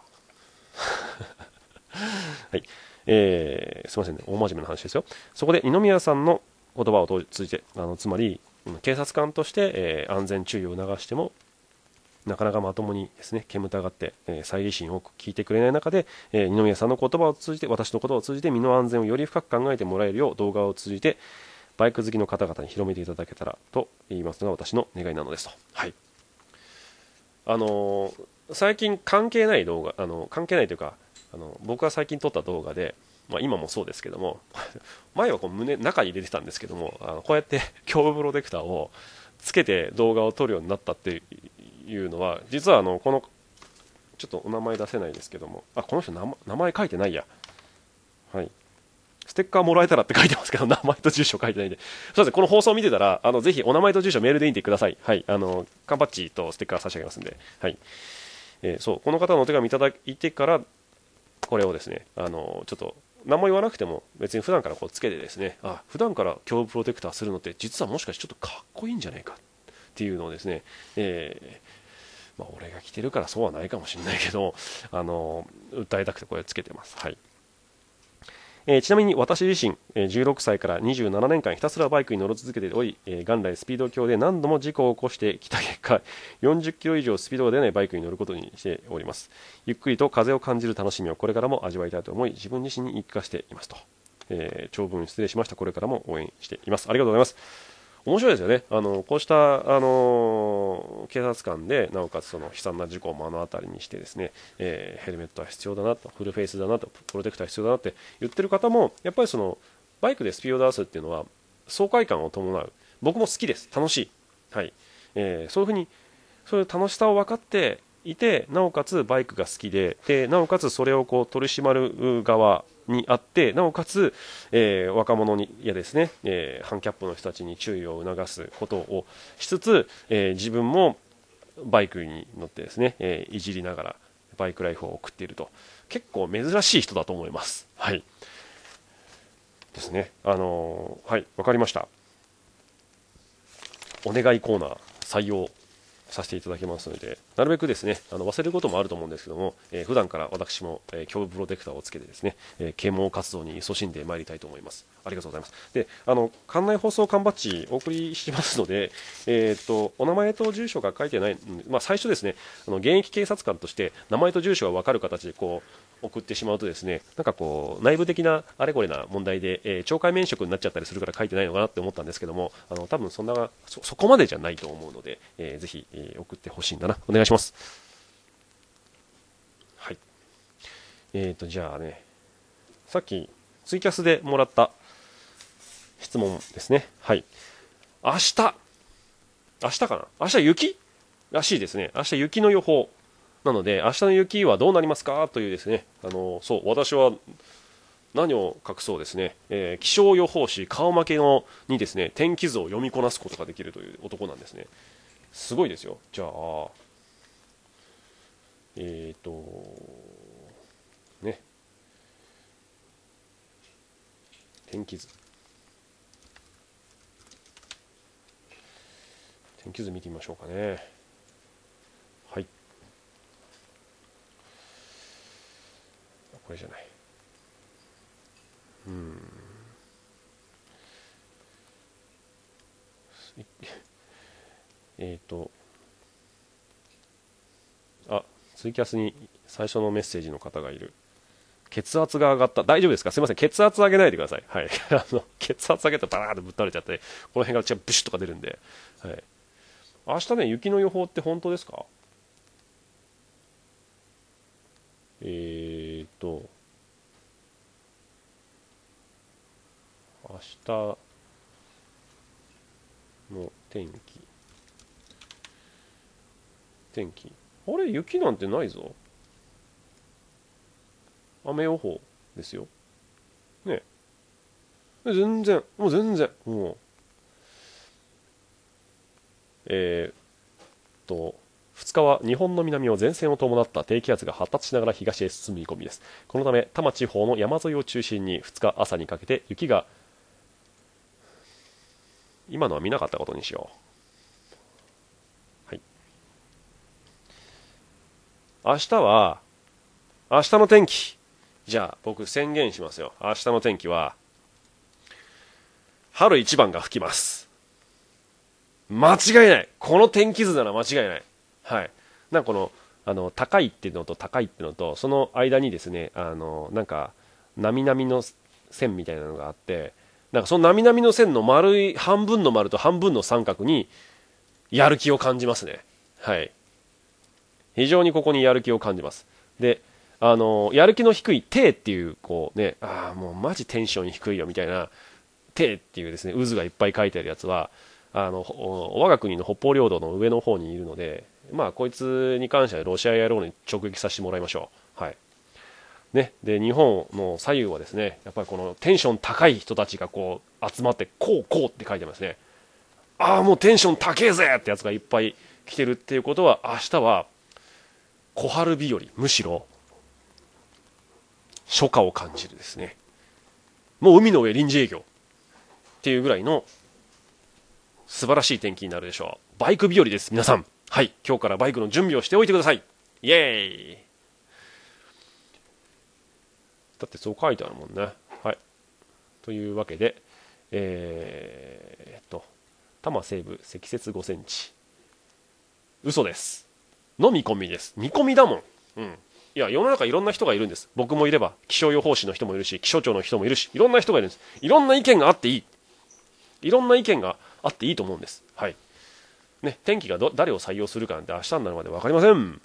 はい。えー、すみませんね、大真面目な話ですよ。そこで二宮さんの言葉を通じて、あのつまり警察官として、えー、安全注意を促してもなかなかまともにですね煙たがって、えー、猜疑心を聞いてくれない中で、えー、二宮さんの言葉を通じて私の言葉を通じて身の安全をより深く考えてもらえるよう動画を通じてバイク好きの方々に広めていただけたらと言いますのが私の願いなのですと。はい。あのー、最近関係ない動画、あの関係ないというか、あの僕が最近撮った動画で、まあ、今もそうですけども前はこう胸中に入れてたんですけども、あのこうやって胸部プロテクターをつけて動画を撮るようになったっていうのは、実はあのこのちょっとお名前出せないですけども、あこの人名前、名前書いてないや、はい、ステッカーもらえたらって書いてますけど名前と住所書いてないんで、そうですね、この放送を見てたらあのぜひお名前と住所メールでいいんでください。はい、あの缶バッジとステッカー差し上げますんで、はい。えー、そうこの方のお手紙いただいてからこれをですね、あのちょっと何も言わなくても別に普段からこうつけてですね、あ普段から胸部プロテクターするのって実はもしかしてちょっとかっこいいんじゃないかっていうのをですね、えーまあ、俺が着てるからそうはないかもしれないけど、あの訴えたくてこれつけてます。はい。えー、ちなみに私自身、えー、じゅうろくさいからにじゅうななねんかんひたすらバイクに乗り続けており、えー、元来スピード強で何度も事故を起こしてきた結果よんじゅっキロ以上スピードが出ないバイクに乗ることにしております。ゆっくりと風を感じる楽しみをこれからも味わいたいと思い自分自身に言い聞かせていますと、えー、長文失礼しました。これからも応援しています。ありがとうございます。面白いですよね。あのこうした、あのー、警察官でなおかつその悲惨な事故を目の当たりにしてですね、えー、ヘルメットは必要だなと、フルフェイスだなと、プロテクター必要だなって言ってる方もやっぱりそのバイクでスピードを出すっていうのは爽快感を伴う。僕も好きです。楽しい。はい。えー、そういうふうにそういう楽しさを分かっていて、なおかつバイクが好きで、でなおかつそれをこう取り締まる側にあって、なおかつ、えー、若者にやですね、えー、ハンキャップの人たちに注意を促すことをしつつ、えー、自分もバイクに乗ってですね、えー、いじりながらバイクライフを送っていると、結構珍しい人だと思います。はいですね。あのー、はいわかりました。お願いコーナー採用させていただきますので、なるべくですねあの忘れることもあると思うんですけども、えー、普段から私も、えー、胸部プロテクターをつけてですね、えー、啓蒙活動に勤しんでまいりたいと思います。 ありがとうございます。で、あの館内放送缶バッジお送りしますので、えー、とお名前と住所が書いてない、まあ、最初ですね、あの現役警察官として名前と住所が分かる形でこう送ってしまうとですね、なんかこう内部的なあれこれな問題で、えー、懲戒免職になっちゃったりするから書いてないのかなって思ったんですけども、あの多分そんな そ, そこまでじゃないと思うので、えー、ぜひ、えー、送ってほしいんだな。お願いします。はい。えーとじゃあね、さっきツイキャスでもらった質問ですね。はい。明日、明日かな、明日雪らしいですね。明日雪の予報。なので、明日の雪はどうなりますかというですね、あの、そう、私は何を隠そうですね、えー、気象予報士顔負けのにですね、天気図を読みこなすことができるという男なんですね。すごいですよ。じゃあ、えっ、ー、と、ね、天気図。天気図見てみましょうかね。はい。これじゃない。うん。えっ、ー、と、あ、ツイキャスに最初のメッセージの方がいる。血圧が上がった。大丈夫ですか？すいません。血圧上げないでください。はい。あの、血圧上げたらバーッとぶっ倒れちゃって、この辺がブシュッとか出るんで。はい。明日ね、雪の予報って本当ですか？えーと、明日の天気。天気。あれ、雪なんてないぞ。雨予報ですよ。ね。全然、もう全然、もう、えー、っと、ふつかは日本の南を前線を伴った低気圧が発達しながら東へ進む見込みです。このため多摩地方の山沿いを中心にふつか朝にかけて雪が、今のは見なかったことにしよう。はい。明日は、明日の天気。じゃあ僕宣言しますよ。明日の天気は、春一番が吹きます。間違いない。この天気図なら間違いない。はい。なんかこの、あの、高いっていうのと高いっていうのと、その間にですね、あの、なんか、なみなみの線みたいなのがあって、なんかそのなみなみの線の丸い、半分の丸と半分の三角に、やる気を感じますね。はい。非常にここにやる気を感じます。で、あの、やる気の低い低っていう、こうね、ああ、もうマジテンション低いよみたいな、低っていうですね、渦がいっぱい書いてあるやつは、あの我が国の北方領土の上の方にいるので、まあこいつに関してはロシア野郎に直撃させてもらいましょう。はい。ね、で日本の左右はですね、やっぱりこのテンション高い人たちがこう集まってこうこうって書いてますね。ああもうテンション高えぜってやつがいっぱい来てるっていうことは、明日は小春日和、むしろ初夏を感じるですね。もう海の上臨時営業っていうぐらいの素晴らしい天気になるでしょう。バイク日和です皆さん。はい、今日からバイクの準備をしておいてください。イエーイ。だってそう書いてあるもんね。はい。というわけで、えー、っと多摩西部積雪ごセンチ。嘘ですの見込みです。見込みだもん。うん。いや世の中いろんな人がいるんです。僕もいれば気象予報士の人もいるし、気象庁の人もいるし、いろんな人がいるんです。いろんな意見があっていい。いろんな意見があっていいと思うんです。はい。ね、天気がど誰を採用するかなんて明日になるまで分かりません。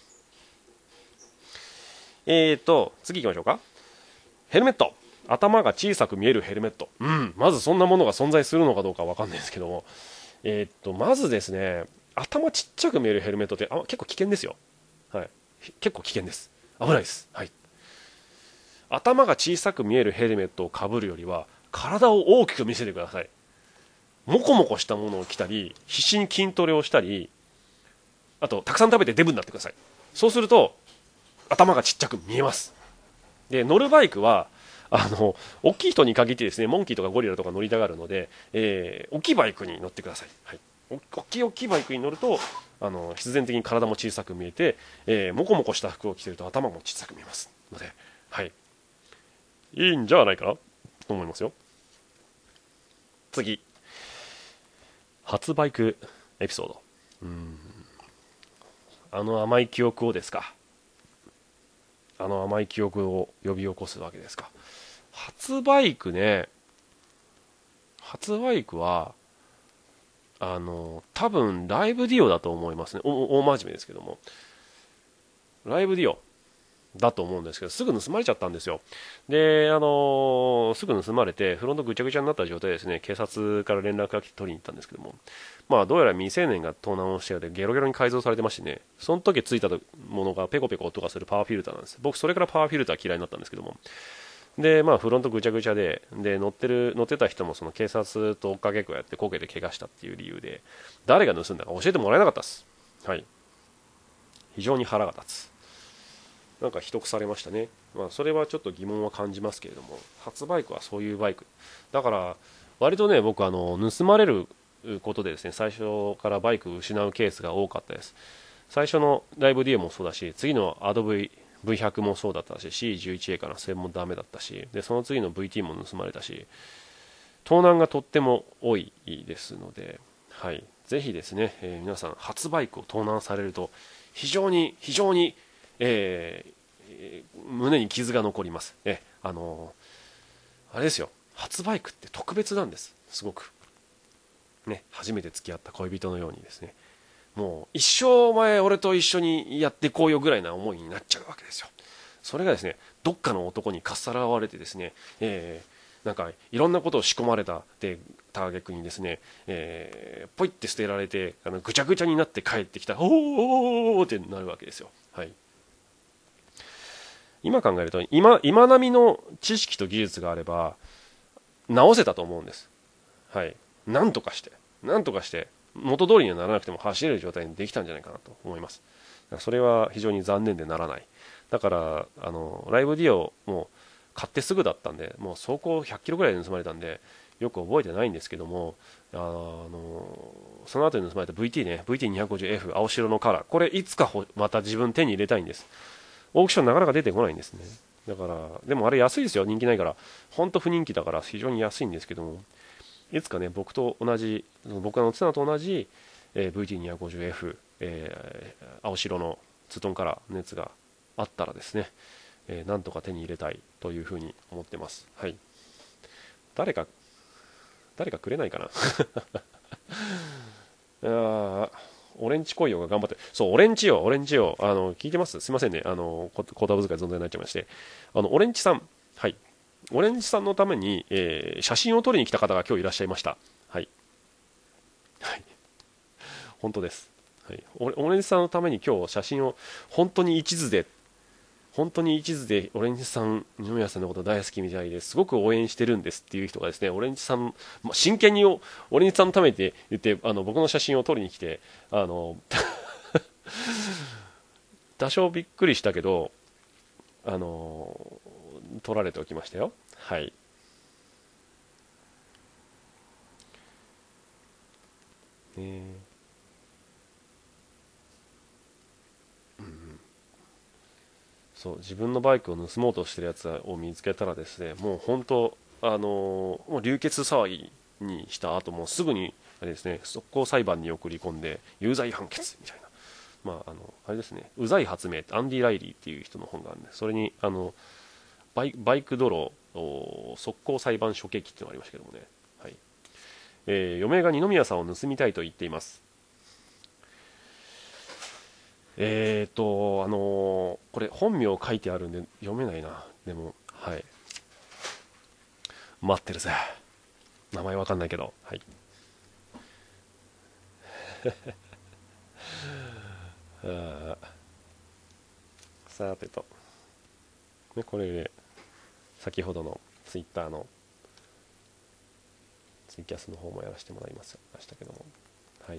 えーと、次行きましょうか。ヘルメット。頭が小さく見えるヘルメット。うん、まずそんなものが存在するのかどうか分かんないですけども。えーと、まずですね、頭ちっちゃく見えるヘルメットってあ結構危険ですよ。はい。結構危険です。危ないです。はい。頭が小さく見えるヘルメットをかぶるよりは、体を大きく見せてください。モコモコしたものを着たり、必死に筋トレをしたり、あとたくさん食べてデブになってください。そうすると頭がちっちゃく見えます。で乗るバイクはあの大きい人に限ってですね、モンキーとかゴリラとか乗りたがるので、えー、大きいバイクに乗ってください。はい、大きい大きいバイクに乗るとあの必然的に体も小さく見えて、えー、モコモコした服を着てると頭も小さく見えますので、はい、いいんじゃないかなと思いますよ。 次、初バイクエピソード。うーん、あの甘い記憶をですか。あの甘い記憶を呼び起こすわけですか。初バイクね、初バイクはあの多分ライブディオだと思いますね。お大真面目ですけども、ライブディオだと思うんですけど、すぐ盗まれちゃったんですよ。で、あのーすぐ盗まれてフロントぐちゃぐちゃになった状態ですね。警察から連絡が来て取りに行ったんですけども、まあどうやら未成年が盗難をしてゲロゲロに改造されてましてね、その時ついたものがペコペコ音がするパワーフィルターなんです。僕それからパワーフィルター嫌いになったんですけども、でまあフロントぐちゃぐちゃで、で乗ってる乗ってた人もその警察と追っかけっこやってこけて怪我したっていう理由で、誰が盗んだか教えてもらえなかったです。はい、非常に腹が立つ。なんか秘匿されましたね。まあそれはちょっと疑問は感じますけれども、初バイクはそういうバイクだから、割とね僕あの盗まれることでですね、最初からバイクを失うケースが多かったです。最初のライブ ディー もそうだし、次の アドブイブイひゃく もそうだったし、 シーじゅういちエー かな、それもダメだったし、でその次の ブイティー も盗まれたし、盗難がとっても多いですので、はい、ぜひですね、えー皆さん初バイクを盗難されると非常に非常に、えー胸に傷が残ります。えあのーあれですよ、初バイクって特別なんです。すごくね、初めて付き合った恋人のようにですね、もう一生お前俺と一緒にやってこうよぐらいな思いになっちゃうわけですよ。それがですね、どっかの男にかっさらわれてですね、えー、なんかいろんなことを仕込まれたでターゲットにですね、えー、ポイって捨てられて、あのぐちゃぐちゃになって帰ってきた、おーおーおーってなるわけですよ。はい、今考えると今今並みの知識と技術があれば直せたと思うんです。はい、なんとかしてなんとかして元通りにはならなくても走れる状態にできたんじゃないかなと思います。それは非常に残念でならない。だからあのライブディオも買ってすぐだったんで、もう走行ひゃっキロぐらいで盗まれたんでよく覚えてないんですけども、あのその後に盗まれた ブイティー ね、 ブイティーにひゃくごじゅうエフ 青白のカラー、これいつかまた自分手に入れたいんです。オークションなかなか出てこないんですね。だからでもあれ安いですよ、人気ないから。本当不人気だから非常に安いんですけども、いつかね僕と同じ僕が乗ってたのと同じ、えー、ブイティーにひゃくごじゅうエフ、えー、青白のツートンカラーのやつがあったらですね、えー、なんとか手に入れたいというふうに思ってます。はい、誰か誰かくれないかなあ、オレンジ恋よが頑張って、そう、オレンジよ、オレンジよ、あの聞いてます？すいませんね、あのこ言葉遣い存在になっちゃいまして、あのオレンジさん、はい、オレンジさんのために、えー写真を撮りに来た方が今日いらっしゃいました。はい、はい、本当です。はい、オレオレンジさんのために今日写真を本当に一途で本当に一途でオレンジさん、二宮さんのこと大好きみたいですごく応援してるんですっていう人がですね、オレンジさん、まあ、真剣にオレンジさんのためって言ってあの僕の写真を撮りに来て、あの多少びっくりしたけど、あの撮られておきましたよ。はい、ね、そう、自分のバイクを盗もうとしてるやつを見つけたらですね、もう本当あのもう流血騒ぎにした後もうすぐにあれですね、速攻裁判に送り込んで有罪判決みたいな、まああのあれですね、うざい発明アンディ・ライリーっていう人の本があるんで、それにあのバイバイク泥速攻裁判処刑記っていうのがありましたけどもね、はい、えー、嫁が二宮さんを盗みたいと言っています。えーと、あのーこれ本名書いてあるんで読めないな。でも、はい。待ってるぜ。名前わかんないけど。はい。あさてと。ね、これで、先ほどのツイッターのツイキャスの方もやらせてもらいましたけども。はい。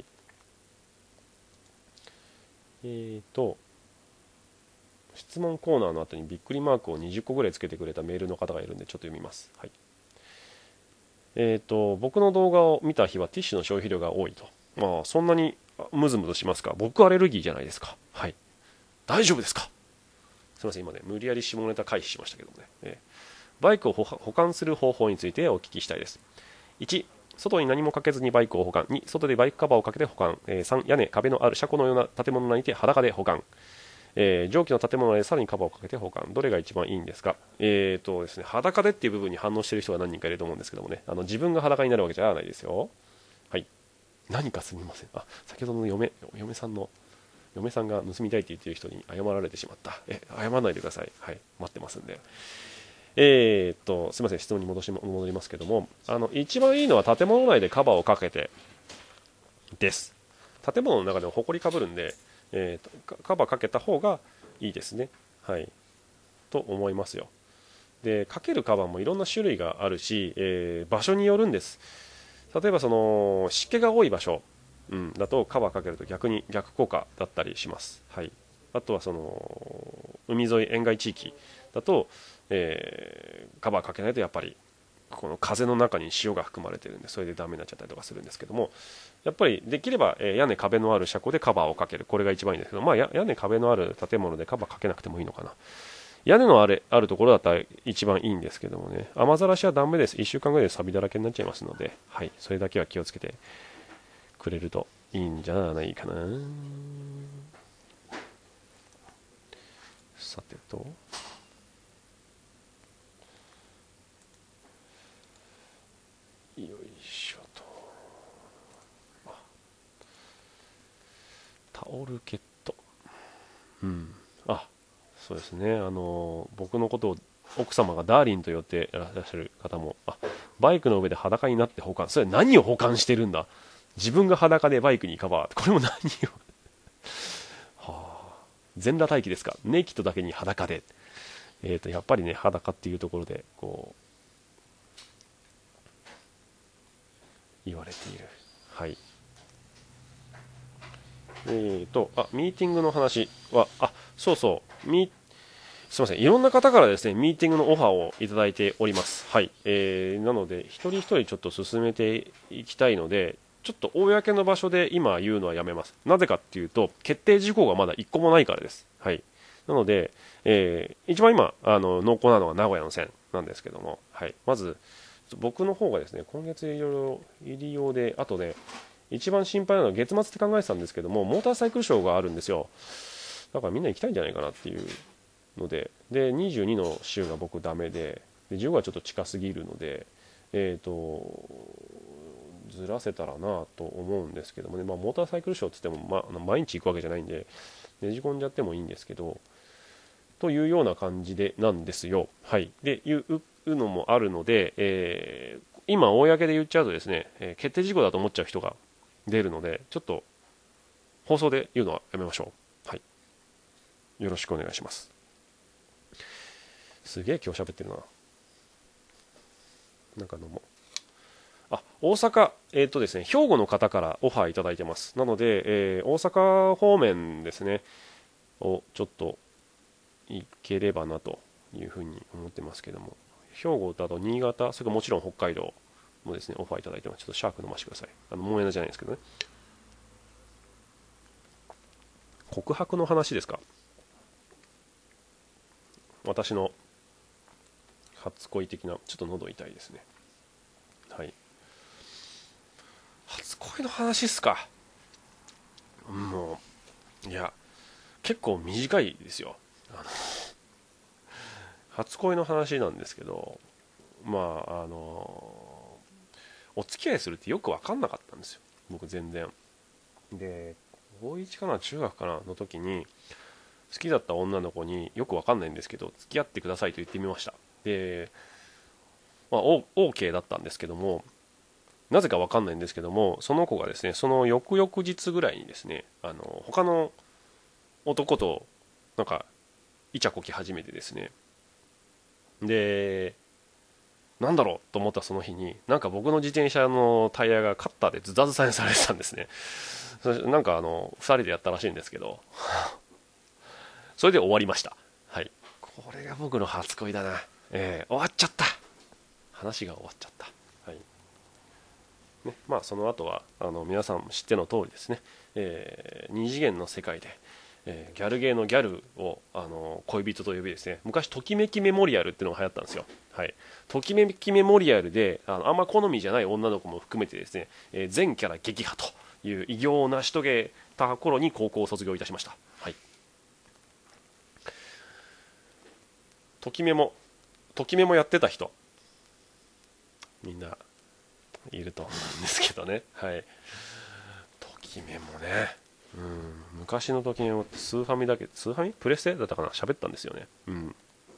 えーと、質問コーナーの後にびっくりマークをにじゅっこぐらいつけてくれたメールの方がいるんでちょっと読みます。はい。えーと、僕の動画を見た日はティッシュの消費量が多いと。まあ、そんなにムズムズしますか？僕アレルギーじゃないですか。はい。大丈夫ですか？すみません、今ね、無理やり下ネタ回避しましたけどもね。えーバイクを保管する方法についてお聞きしたいです。いち、 外に何もかけずにバイクを保管。に、外でバイクカバーをかけて保管。えー、さん、屋根、壁のある車庫のような建物内にて裸で保管。えー、蒸気の建物でさらにカバーをかけて保管。どれが一番いいんですか？えーとですね、裸でっていう部分に反応している人が何人かいると思うんですけどもね、あの自分が裸になるわけじゃないですよ。はい。何かすみません。あ、先ほどの嫁、嫁さんの、嫁さんが盗みたいって言ってる人に謝られてしまった。え、謝らないでください。はい。待ってますんで。えー、っと、すみません。質問に戻し、戻りますけども、あの、一番いいのは建物内でカバーをかけてです。建物の中でも埃かぶるんで、えー、とカバーかけた方がいいですね。はい。と思いますよ。で、かけるカバーもいろんな種類があるし、えー、場所によるんです。例えばその湿気が多い場所、うん、だとカバーかけると逆に逆効果だったりします。はい。あとはその海沿い沿岸地域だと、えー、カバーかけないとやっぱりこの風の中に塩が含まれてるんでそれでダメになっちゃったりとかするんですけども、やっぱりできれば、えー、屋根壁のある車庫でカバーをかける、これが一番いいんですけど、まあ、屋根壁のある建物でカバーかけなくてもいいのかな。屋根のあるあるところだったら一番いいんですけどもね、雨ざらしはダメです。いっしゅうかんぐらいで錆びだらけになっちゃいますので、はい、それだけは気をつけてくれるといいんじゃないかな。さてと、よいしょと、タオルケット、うん、あ、そうですね、あの僕のことを奥様がダーリンと呼っていらっしゃる方も、あ、バイクの上で裸になって保管、それ何を保管してるんだ、自分が裸でバイクにカバー、これも何をはあ、全裸待機ですか、ネイキッドだけに裸で、えーとやっぱりね、裸っていうところでこう言われている。はい。えーとあミーティングの話は、あ、そうそうミすみません、いろんな方からですね、ミーティングのオファーをいただいております。はい。えー、なので、一人一人ちょっと進めていきたいので、ちょっと公の場所で今言うのはやめます。なぜかっていうと、決定事項がまだ一個もないからです。はい。なので、えー、一番今、あの、濃厚なのが名古屋の線なんですけども、はい。まず、僕の方がですね、今月いろいろ入り用で、あとね、一番心配なのは月末って考えてたんですけども、モーターサイクルショーがあるんですよ。だからみんな行きたいんじゃないかなっていうので、でにじゅうにの週が僕ダメで、でじゅうごはちょっと近すぎるので、えーとずらせたらなと思うんですけどもね、まあ、モーターサイクルショーって言っても、まあ、毎日行くわけじゃないんでねじ込んじゃってもいいんですけど、というような感じでなんですよ。はい。でいうのもあるので、えー、今公で言っちゃうとですね、えー、決定事項だと思っちゃう人が出るので、ちょっと放送で言うのはやめましょう。はい。よろしくお願いします。すげえ今日喋ってるな。なんか飲もう。あ、大阪、えっ、ー、とですね、兵庫の方からオファーいただいてます。なので、えー、大阪方面ですね、をちょっと行ければなというふうに思ってますけども、兵庫だと新潟、それからもちろん北海道もですね、オファーいただいてます。ちょっとシャーク飲ませてください。あの、桃枝じゃないですけどね。告白の話ですか。私の初恋的な、ちょっと喉痛いですね。はい。初恋の話っすか。もう、いや、結構短いですよ。あの初恋の話なんですけど、まあ、あの、お付き合いするってよく分かんなかったんですよ。僕全然。で、高いちかな、中学かなの時に、好きだった女の子によく分かんないんですけど、付き合ってくださいと言ってみました。で、まあ、OK だったんですけども、なぜか分かんないんですけども、その子がですね、その翌々日ぐらいにですね、あの他の男となんかイチャこき始めてですね、で、なんだろうと思ったその日に、なんか僕の自転車のタイヤがカッターでズタズタにされてたんですね。それなんかあのふたりでやったらしいんですけど、それで終わりました。はい。これが僕の初恋だな。えー、終わっちゃった。話が終わっちゃった。はい。ね、まあその後はあの皆さん知っての通りですね、えー、二次元の世界で、 えー、ギャルゲーのギャルを、あの恋人と呼びですね、昔ときめきメモリアルっていうのが流行ったんですよ。はい、ときめきメモリアルで、あのあんま好みじゃない女の子も含めてですね、えー、全キャラ撃破という偉業を成し遂げた頃に高校を卒業いたしました。はい、ときめもときめもやってた人みんないると思うんですけどね。はい、ときめもね、うん、昔のときめもってスーファミだけ、スーファミプレステだったかな、喋ったんですよね。うん、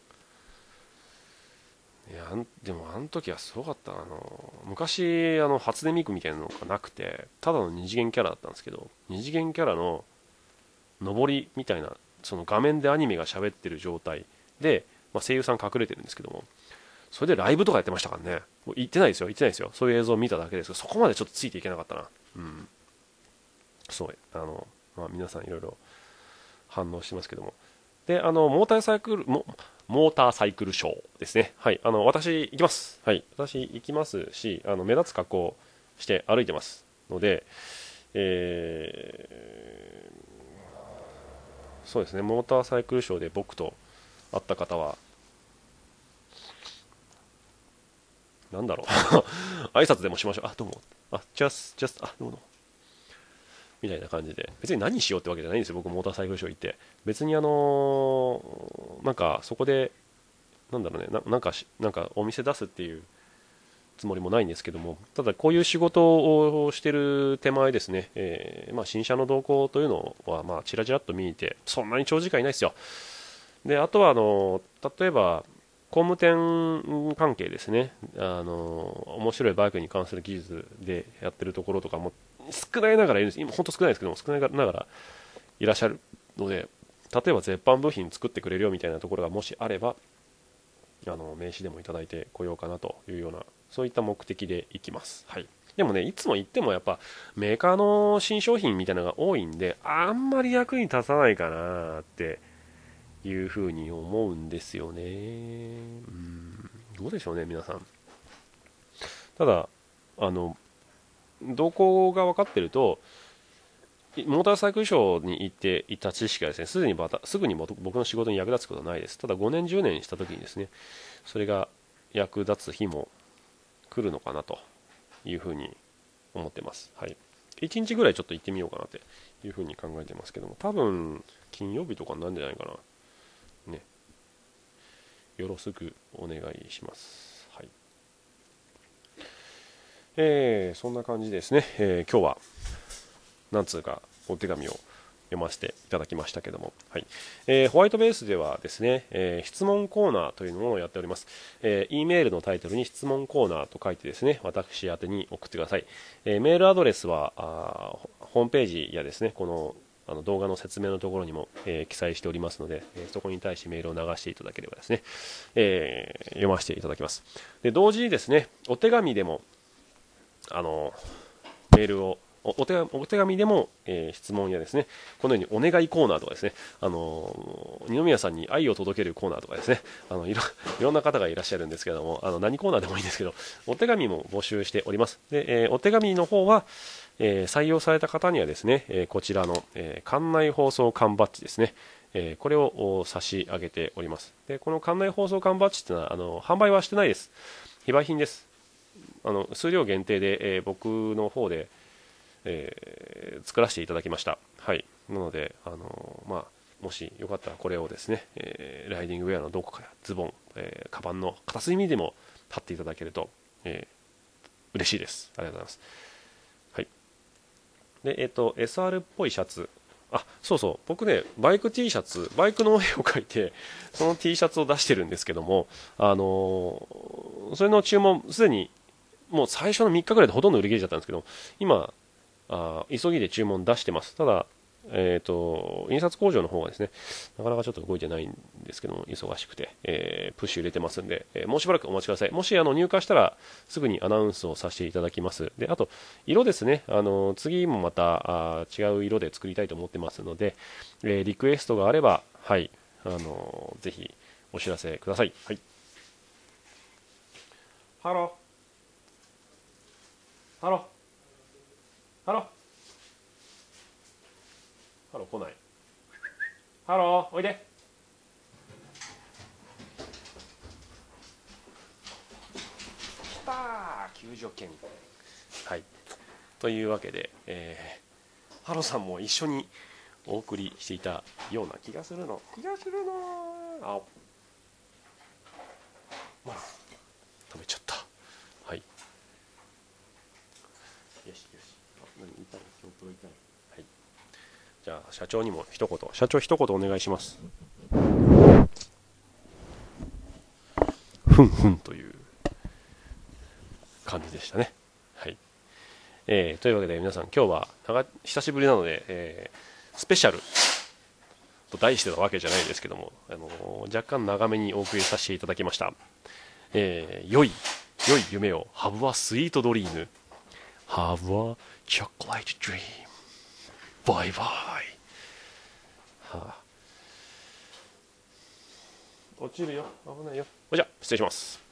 いやでもあの時はすごかった。あの昔あの初音ミクみたいなのがなくて、ただの二次元キャラだったんですけど、二次元キャラの上りみたいな、その画面でアニメが喋ってる状態で、まあ、声優さん隠れてるんですけども、それでライブとかやってましたからね。もう行ってないですよ、行ってないですよ、そういう映像を見ただけですけど、そこまでちょっとついていけなかったな。うん、そうあの、まあ、皆さんいろいろ反応してますけども、であのモーターサイクルモモーターサイクルショーですね。はい、あの私行きます。はい、私行きますし、あの目立つ格好して歩いてますので、えー、そうですね、モーターサイクルショーで僕と会った方はなんだろう挨拶でもしましょう。あ、どうも。あ、ジャス、ジャス、あ、どうも。みたいな感じで。別に何しようってわけじゃないんですよ、僕、モーターサイクルショー行って。別にあのーなんか、そこで、なんだろうね、ななんかし、なんかお店出すっていうつもりもないんですけども、ただこういう仕事をしてる手前ですね、えーまあ、新車の動向というのは、まあ、ちらちらっと見に行って、そんなに長時間いないですよ。で、あとは、あのー例えば、工務店関係ですね、あの面白いバイクに関する技術でやってるところとかも少ないながらいるんです。今、本当少ないですけども、少ないながらいらっしゃるので、例えば絶版部品作ってくれるよみたいなところがもしあれば、あの名刺でもいただいてこようかなというような、そういった目的で行きます。はい、でもね、いつも行ってもやっぱメーカーの新商品みたいなのが多いんで、あんまり役に立たないかなっていうふうに思うんですよね。うん、どうでしょうね、皆さん。ただ、あの、動向が分かってると、モーターサイクルショーに行っていた知識がですね、すでにまたすぐに僕の仕事に役立つことはないです。ただごねん、じゅうねんしたときにですね、それが役立つ日も来るのかなというふうに思ってます。はい。いちにちぐらいちょっと行ってみようかなというふうに考えてますけども、多分金曜日とかになるんじゃないかな。ね。よろしくお願いします。はい。えー、そんな感じですね。えー、今日はなんつうかお手紙を読ませていただきましたけども、はい、えー、ホワイトベースではですね、えー、質問コーナーというものをやっております。えー、E メールのタイトルに質問コーナーと書いてですね、私宛てに送ってください。えー、メールアドレスはあホームページやですね、このあの動画の説明のところにも、えー、記載しておりますので、えー、そこに対してメールを流していただければですね、えー、読ませていただきます。で、同時にですね、お手紙でもあのメールをお手お手紙でも、えー、質問やですね、このようにお願いコーナーとかですね、あのー、二宮さんに愛を届けるコーナーとかですね、あのいろいろんな方がいらっしゃるんですけども、あの何コーナーでもいいんですけど、お手紙も募集しております。で、えー、お手紙の方は、えー、採用された方にはですね、えー、こちらの、えー、館内放送缶バッジですね、えー、これを差し上げております。で、この館内放送缶バッジというのはあの販売はしてないです。非売品です。あの数量限定で、えー、僕の方でえー、作らせていただきました。はい。なので、あのー、まあ、もしよかったらこれをですね、えー、ライディングウェアのどこかやズボン、えー、カバンの片隅でも貼っていただけると、えー、嬉しいです。ありがとうございます。はい。で、えっ、ー、と、エスアール っぽいシャツ。あ、そうそう。僕ね、バイク T シャツ、バイクの絵を描いて、その T シャツを出してるんですけども、あのー、それの注文、すでに、もう最初のみっかぐらいでほとんど売り切れちゃったんですけど、今、あ急ぎで注文出してます。ただ、えーと、印刷工場の方がですね、なかなかちょっと動いてないんですけども、忙しくて、えー、プッシュ入れてますんで、えー、もうしばらくお待ちください。もしあの入荷したら、すぐにアナウンスをさせていただきます。で、あと、色ですね、あの次もまたあ違う色で作りたいと思ってますので、えー、リクエストがあれば、はい、あのぜひお知らせください。はい。ハロー。ハロー。ハロー。ハロー来ない。 ハローおいで。きたー、救助犬。はい、というわけで、えー、ハロさんも一緒にお送りしていたような気がするの気がするのあ、まあ、食べちゃった。はい、よしよし。あ、何痛い、今日プロ痛い。はい、じゃあ社長にも一言、社長一言お願いします。ふんふんという感じでしたね。はい、えー、というわけで皆さん、今日は長久しぶりなので、えー、スペシャルと題してたわけじゃないですけども、あのー、若干長めにお送りさせていただきました。えー、良い良い夢を Have a sweet dream Have a chocolate dream バイバイ、はあ、落ちるよ、危ないよ。じゃあ失礼します。